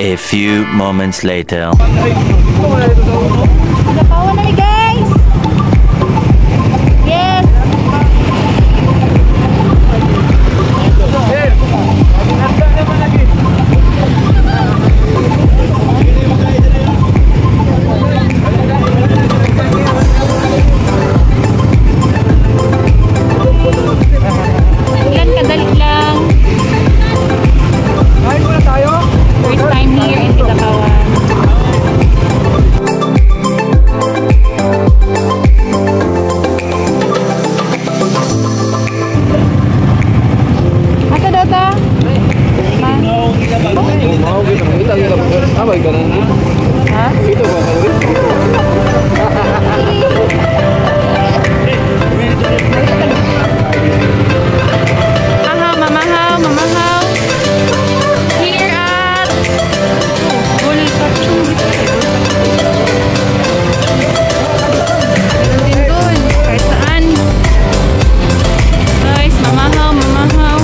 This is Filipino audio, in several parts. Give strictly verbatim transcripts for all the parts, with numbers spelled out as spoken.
A few moments later. Napawan na ni guys. Yes. Ilan kadali lang. First time here in Titapawan. Asa daw ta? Ha? Mamahaw, mamahaw, mamahaw. Here at Bulkachung. Meron din dun. Kahit saan. Guys, mamahaw, mamahaw.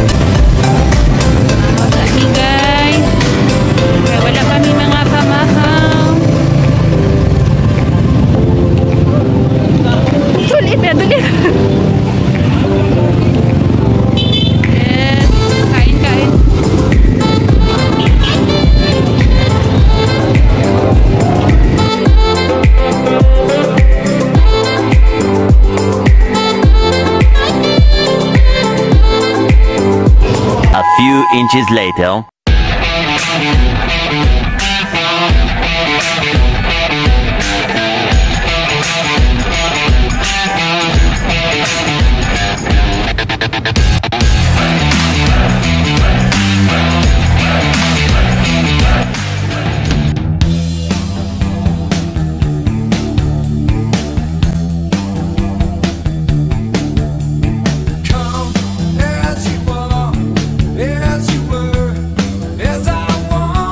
Mamahaw sa amin guys. Kaya wala kami mga pamahaw. Sulit na dulit. Yes, kain, kain. A few inches later. Come as you are, as you were, as I want.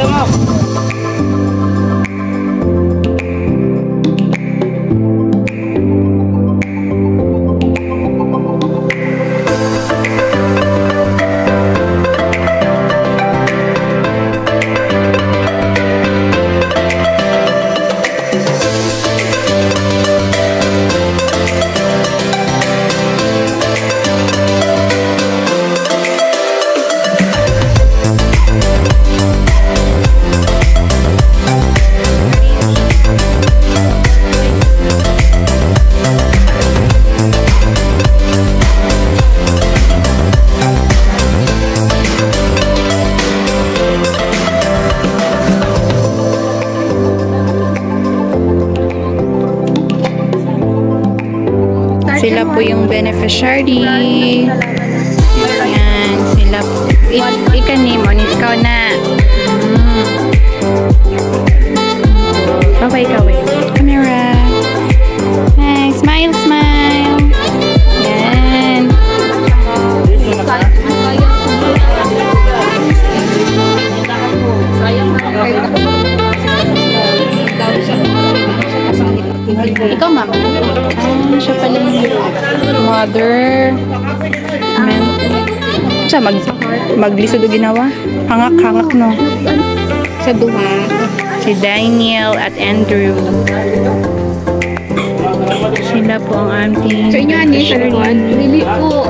Sila po yung beneficiary. Yan, sila po. Ik- ikanim, o ikaw na. Mm. Kaway, kaway. Camera. Hi, smile, smile. Yan. Ikaw, mama. Ah, siya pala yung mother. Amen. Siya, mag, maglisod o ginawa? Hangak-hangak, no? Sa duha. Si Daniel at Andrew. Sila po ang ating... So, inyo ani sa likod? Lili po.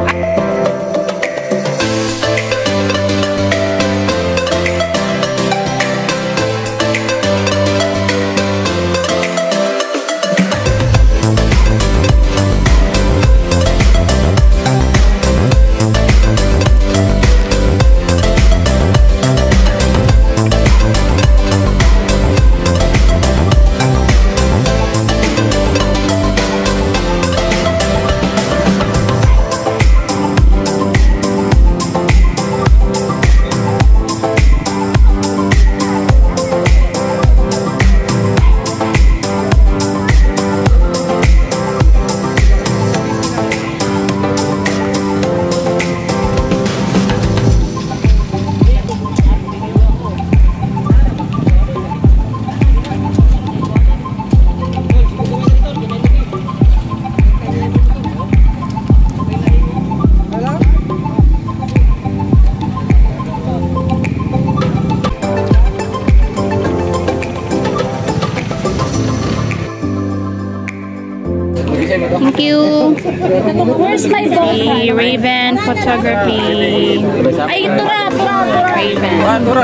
Thank you. Where's my boss? Si Raven Photography. Ay, ito nga, ito nga, ito nga. Raven.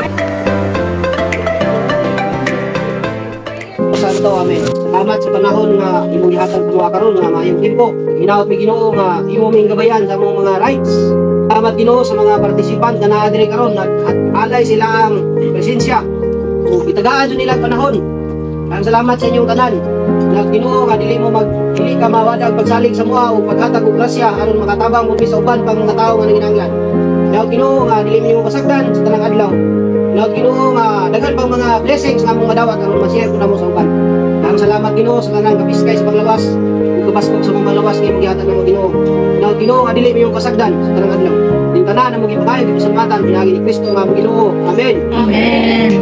Santo, amen. Salamat sa panahon nga imong gihatag kamo karon nga maayong tempo. Hinaot mi Ginoo nga imo ming gabayan sa among mga rights. Salamat Ginoo sa mga participant nga naa diri karon at alay sila ang presensya. O itagaan jud nila ang panahon. Ang salamat sa inyong tanan. Nga Ginoo nga dili mo mag dili ka mawadag pagsalig sa mua o paghatag og grasya aron makatabang mo sa uban pang mga tawo nga nanginahanglan. Nga Ginoo nga dili mo kasagdan sa tanang adlaw. Nga Ginoo nga daghan pang mga blessings nga among madawat aron ma-share ko namo sa uban. Ang salamat Ginoo sa tanang kapiskay sa panglawas. Ug kabaskog sa mga lawas nga imong gihatag namo Ginoo. Nga Ginoo nga dili mo kasagdan sa tanang adlaw. Din tanan namo gipakayo gipasalamatan pinagi ni Kristo nga among Ginoo. Amen. Amen.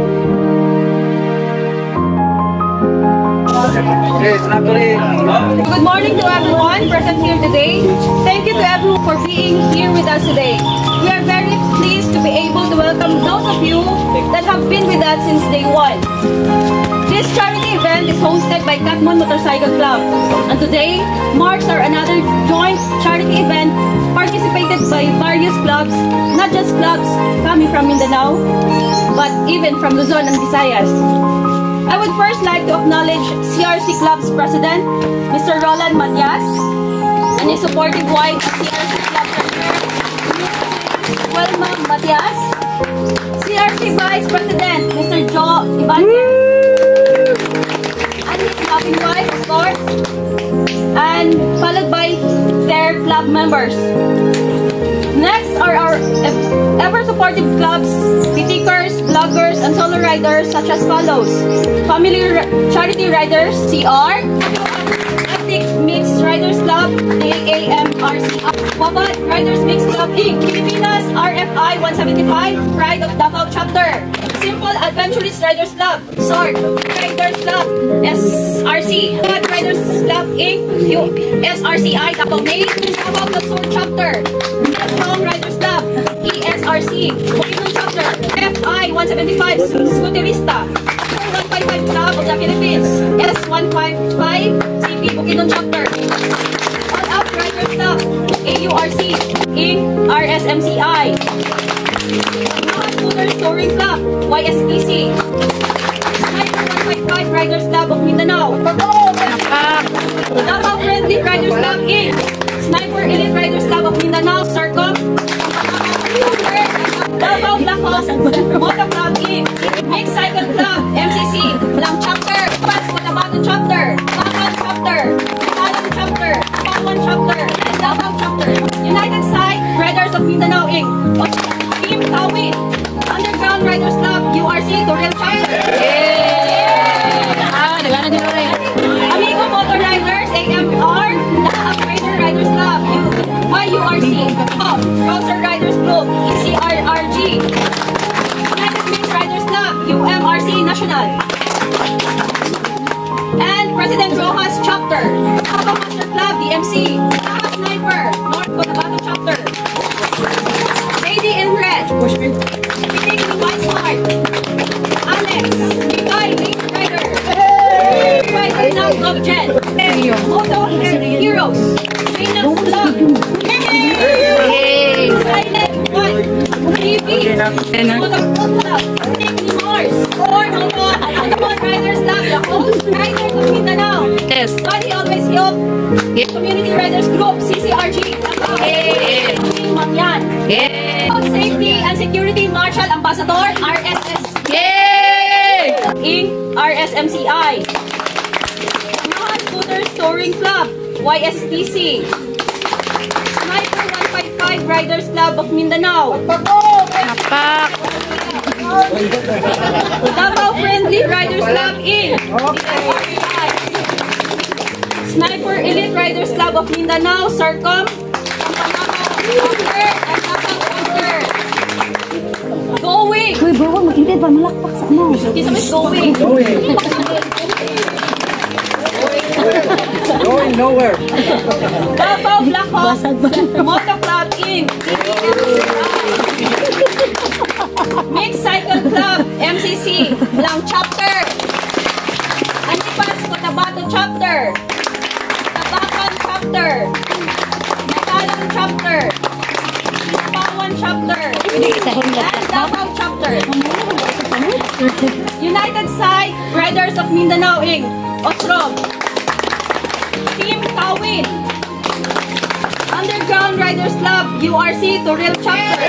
Good morning to everyone present here today. Thank you to everyone for being here with us today. We are very pleased to be able to welcome those of you that have been with us since day one. This charity event is hosted by Katmon Motorcycle Club, and today marks our another joint charity event participated by various clubs, not just clubs coming from Mindanao, but even from Luzon and Visayas. I would first like to acknowledge C R C Club's President, Mister Roland Matias, and his supportive wife, C R C Club Treasurer, Miz Welma Matias, C R C Vice President, Mister Joe Ibanez, and his loving wife, of course, and followed by their club members. Next are our ever-supportive clubs, pitikers, vloggers, and solo riders such as follows. Family R Charity Riders, C R, Ethnic Mixed Riders Club, A A M R C, Wabat Riders Mixed Club, Incorporated, Pilipinas, R F I one seventy-five, Pride of Davao Chapter, Simple Police Riders Club, S O R C, Riders Club, S R C, Riders Club Incorporated, S R C I, Davao Main, Davao del Sur Chapter, S Home Riders Club, E S R C, Bukidnon Chapter, F I one seventy-five, Scooterista, one fifty-five Club of the Philippines, S one fifty-five, C P Bukidnon Chapter, All Out Riders Club, A U R C, Incorporated, R S M C I, Scooter Touring Club, Y S P C, Sniper one fifty-five Riders Club of Mindanao, Davao Friendly Riders Club Incorporated, Sniper Elite Riders Club of Mindanao, SARCOM, Davao Black Hawk Moto Club Incorporated, Mixed Cycle Club, M C C, Lang Chapter, Pats Cotabato Chapter, Bacan Chapter, Tagalog Chapter, Pawan Chapter, and Davao Chapter, United Side Riders of Mindanao Incorporated, Team Tawin, Underground Riders Club, U R C, Toril Chapter. Ah, nagana din ulit. Amigo Motor Riders, A M R, Upgrader Riders Club, Y U R C, oh, Roser Riders Group, E C R R G, United Mix Riders Club, U M R C National, and President Rojas Chapter, Davao Master Club, D M C, Davao Sniper, North Cotabato Chapter, Lady in Red, Piting White Smart, Alex, Mikay, Lady Rider, Rider Now Gobjet, Moto Heroes, Venus Club, Silent One, T V, Moto Club, Nicky Mars, Or Moto, Moto Riders Club, the host Riders of Mindanao, Yes. Body Always Help, Community Riders Group, C C R G, Mangyan, Road Safety and Security Marshal Ambassador, R S S, Yay! Incorporated, R S M C I, Samahan Scooters Touring Club, Y S P C, Sniper one fifty-five Riders Club of Mindanao, Napak. Davao Friendly Riders Club Incorporated, Sniper Elite Riders Club of Mindanao, SARCOM, Pampanga, and Davao Chapter. Going! Uy, bro, mag-init ba? Malakpak sa ano? Kisa may going! Going nowhere. Davao Black Hawk Moto Club Incorporated, Mixed Cycle Club, M C C, Lang Chapter, Anipas Cotabato Chapter, Tabacan Chapter, Tagalog Chapter, Pawan Chapter, and Davao Chapter, United Side Riders of Mindanao Incorporated, Osrom, Team Tawin, Underground Riders Club, U R C, Toril Chapter.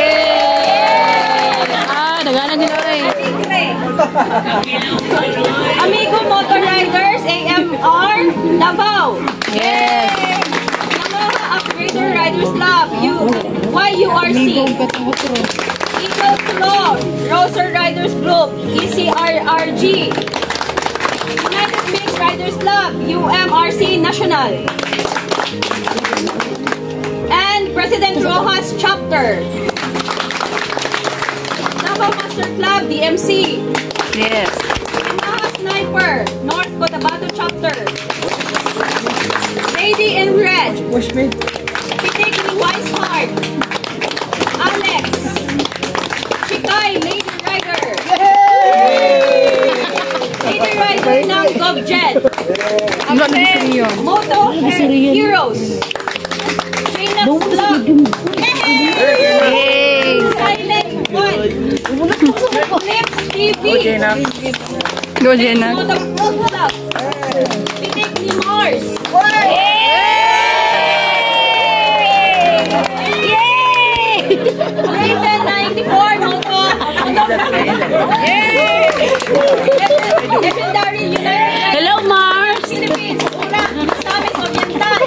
Ah, nagana din ulit. Amigo Motor Riders, A M R, Davao. Yes. Yamaha Upgrader Riders Club, U Y U R C. Eagle Claw, Roser Riders Group, E C R R G. United Mix Riders Club, U M R C National. And President Rojas Chapter. Davao Master Club, D M C. Yes. Yamaha Sniper, North Cotabato Chapter. Lady in Red. Push me. Pitik Wise Heart. Alex. Chikay, Lady Rider. Lady Rider ng Gobjet. Ang ganda sa iyo. Moto Heroes. Shayna's Club. Yay! Silent One. Lips T V. Go, Jenna. Moto Club. Pitik ni Mars. Raven ninety-four, Moto. Legendary United Hello, Mars! Philippines. Una, Misamis Oriental.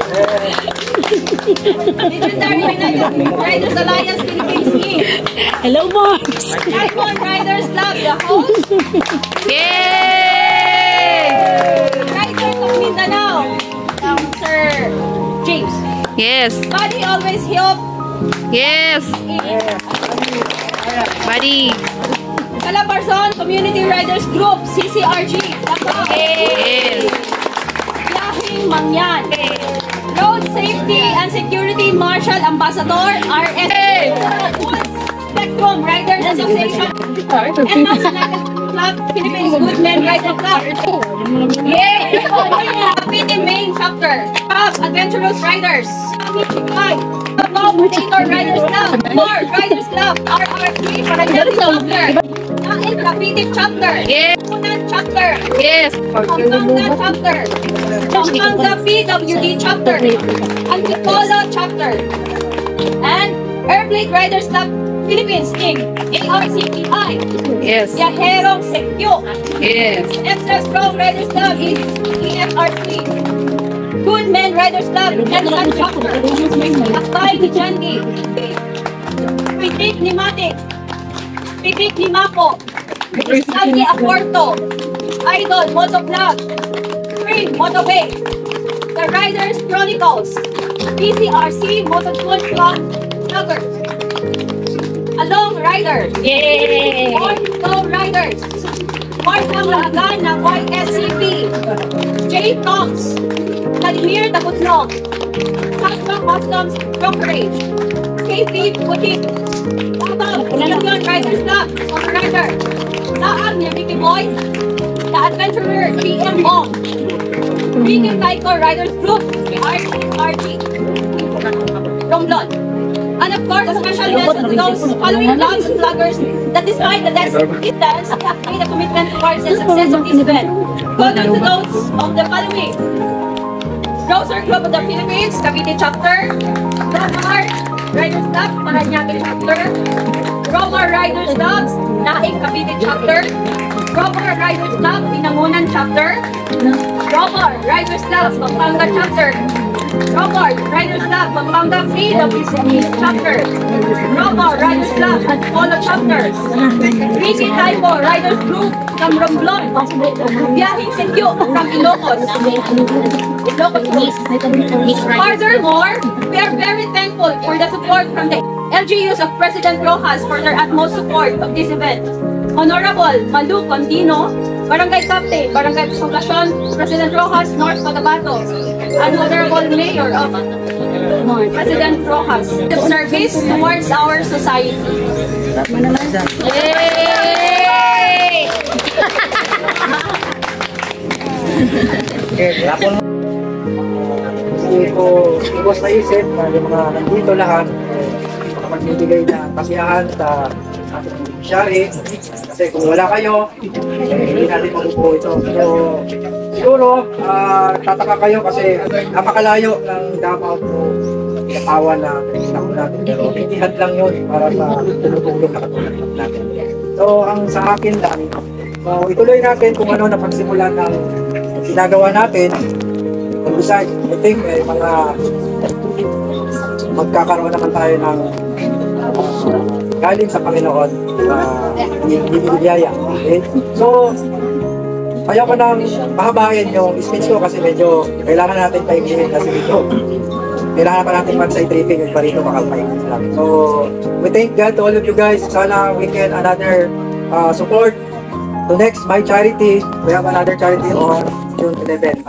Legendary United Riders Alliance Philippines Incorporated. Hello, Mars! Icon Riders Club, the host. Yay! Riders of Mindanao. Um, Sir James. Yes. Body Always Help. Yes. Buddy. Calabarzon Community Riders Group, C C R G. Yes. Yahing Mangyan. Road Safety and Security Marshal Ambassador, R S A. Spectrum Riders Association. And National Club, Philippines Good Men Rider Club. Yay! Kapiti Main Chapter. Club Adventurous Riders. Chikay. Club Motor Riders Club. More Riders Club. R R T Paranaque Chapter. Nain Kapiti Chapter. Yes. Punan Chapter. Yes. Pampanga Chapter. Pampanga P W D Chapter. Antipolo Chapter. And Airblade Riders Club Philippines Incorporated. A R C T I. Yes. Yaherong Sekyo. Yes. Extra Strong Riders Club is E F R C. Good Men Riders Club, Edson Chapter. Akbay Kijandi. Pitik Nimatik. Pitik Nimapo. Salvi Aporto. Idol Moto Club. Spring Moto Bay. The Riders Chronicles. P C R C Moto Club Vloggers. Along Riders. Yay! Go Riders. Martha Maagan ng Y S C P. J. Toms. Vladimir Tabutlong. Sastra Customs Brokerage. K P Boutique. Tabang Union Riders Club. Rider. Laang ni Ricky Boy. The Adventurer P M Bong. Ricky Tyco Riders Group. R T. Romblon. And of course, a special mention to those following blogs and vloggers that despite the distance have made a commitment towards the success of this event. Kudos to those of the following: Grocer Club of the Philippines, Cavite Chapter; Romar Riders Club, Paranaque Chapter; Romar Riders Club, Naik Cavite Chapter; Romar Riders Club, Binangonan Chapter; Romar Riders Club, Pampanga Chapter; Romar Riders Club, Pampanga P W D Chapter; Romar Riders Club, Polo Chapter; Ricky Tyco Riders Group from Romblon; Yahing Sekyo from Ilocos. Ilocos. Furthermore, we are very thankful for the support from the L G Us of President Rojas for their utmost support of this event. Honorable Malu Condino, Barangay Captain, Barangay Poblacion, President Rojas, North Cotabato, and Honorable Mayor of President Rojas, the service towards our society. Yay! Okay, hapon mo. Hindi ko ibos na isip na yung mga nandito lahat, eh, mga magbibigay na kasiyahan sa ating beneficiary. Kasi kung wala kayo, eh, hindi natin mabubuo ito. So, siguro, uh, tataka kayo kasi napakalayo ng Davao to Katawan na pinakot natin. Pero itihad lang yun para sa tulong-tulong na katulad natin. So, ang sa akin lang, so, ituloy natin kung ano napagsimulan ng ginagawa natin. And besides, I think may mga magkakaroon naman tayo ng uh, galing sa Panginoon na uh, biyaya. Okay? So, ayaw ko nang pahabain yung speech ko kasi medyo kailangan natin paigilin kasi dito. Kailangan pa natin mag-side tripping yung parito makalpay. So, we thank God to all of you guys. Sana we can another uh, support to next My Charity. We have another charity on June eleventh.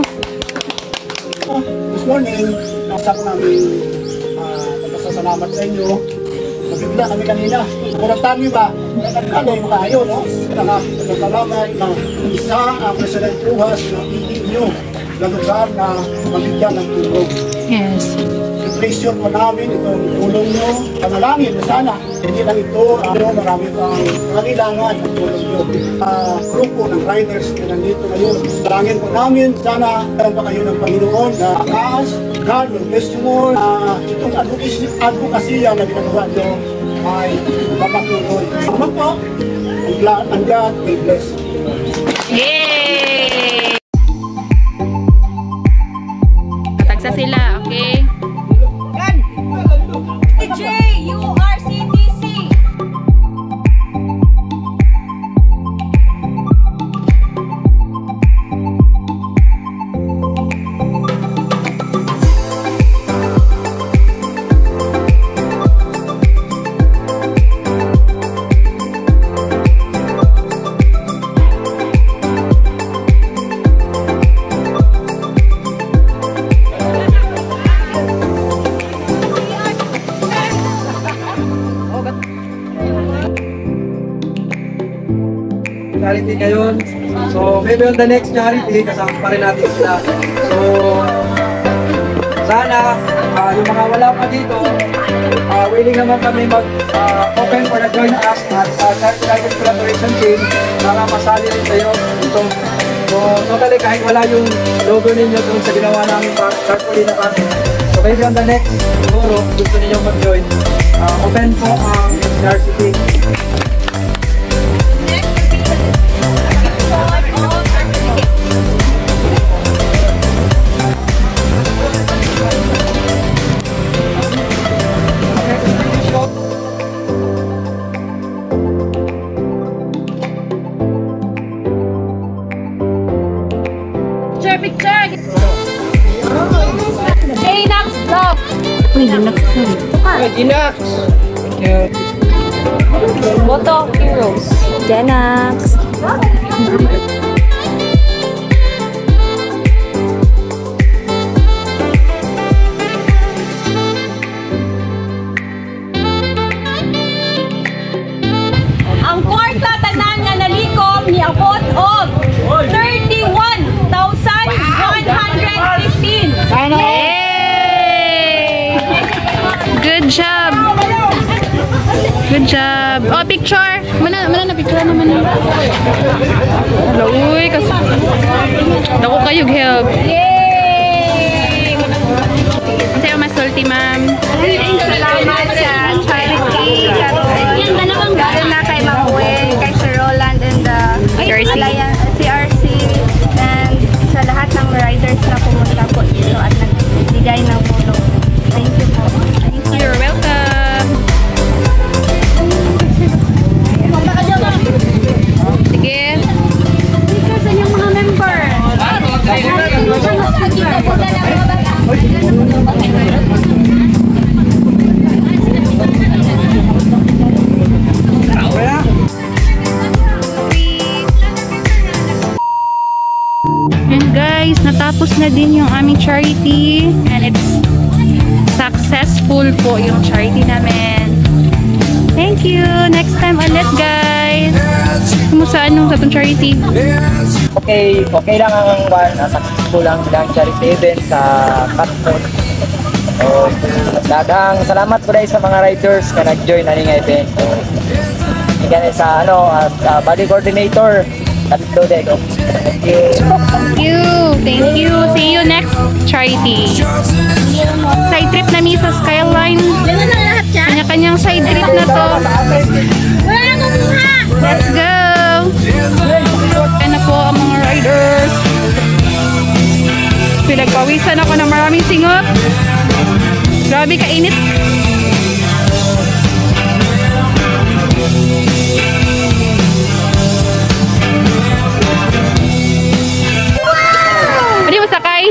This morning, nasa ko namin uh, nagpasasalamat sa inyo. Nabigla kami kanina. Kung nagtami ba, nagkakaloy mo kayo, no? Nagkakalamat na isa ang President Rojas na itin nyo na lugar na mabigyan ng tulong. Yes. I-pressure po namin itong tulong nyo. Panalangin na sana. Hindi lang ito, ano, marami pang kailangan ng tulong nyo. Uh, grupo ng riders na nandito ngayon. Panalangin po namin, sana meron pa kayo ng Panginoon na taas. God will bless you more. Uh, itong advocacy, advocacy na ginagawa nyo ay mapatuloy. Salamat po. And God will bless you. Yay! Tagsa sila, okay? J U R C T C. charity ngayon. So, maybe on the next charity, kasama pa rin natin sila. So, sana, uh, yung mga wala pa dito, uh, willing naman kami mag-open uh, for the join us at uh, Charity Riders Collaboration Team para masali rin kayo dito. So, totally, kahit wala yung logo ninyo doon sa ginawa namin carefully na kami. So, maybe on the next, siguro, gusto ninyo mag-join. Uh, open po ang S R C T. Picture, picture! Hey, next vlog! Uy, next time. Ay, Ginax! Moto Heroes. Janax. Ang kwarta tanan nga nalikom ni abot og thirty-one thousand one hundred fifteen. Yay! Good job. Good job. Oh, picture. Mana mana na picture naman na. Hello, uy, kasi dako kayo help. Yay! Sa'yo masulti, ma'am. Maraming salamat sa charity karon lalo na kay Makuel, kay Sir Roland and the C R C. Alliance, C R C and sa lahat ng riders na pumunta po dito at nagbigay ng tulong. Thank you po. Thank you. You're welcome. Sige. Dito sa inyong mga member. And guys, natapos na din yung aming charity and it's successful po yung charity namin. Thank you! Next time ulit guys! Kumusta anong sa itong charity? Okay, okay lang ang one, uh, successful lang ang charity event sa Katmon. So, daghang salamat po dahil sa mga riders na nag-join na nga event. So, hindi sa ano, as uh, body coordinator, Katlo Dego. Thank you. Thank you! Thank you! See you next charity! Side trip na mi sa Skyline. Kanya-kanyang side trip na to. Let's go! Ayan na po ang mga riders. Pinagpawisan ako ng maraming singot. Grabe kainit. Pwede mo sakay?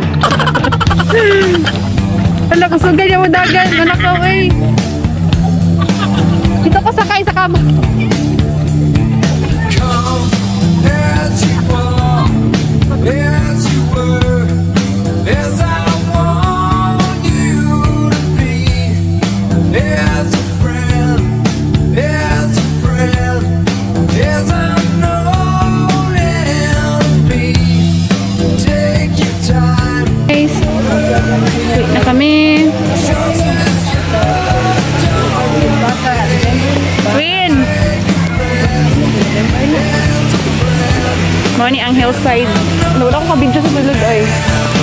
Hala, kusugan niya mo dagan. Anak ko eh. Dito ko sakay sa kama. Guys, wait na kami. Queen! Mga ni ang hillside. Wala ko kabidyo sa bulod ay.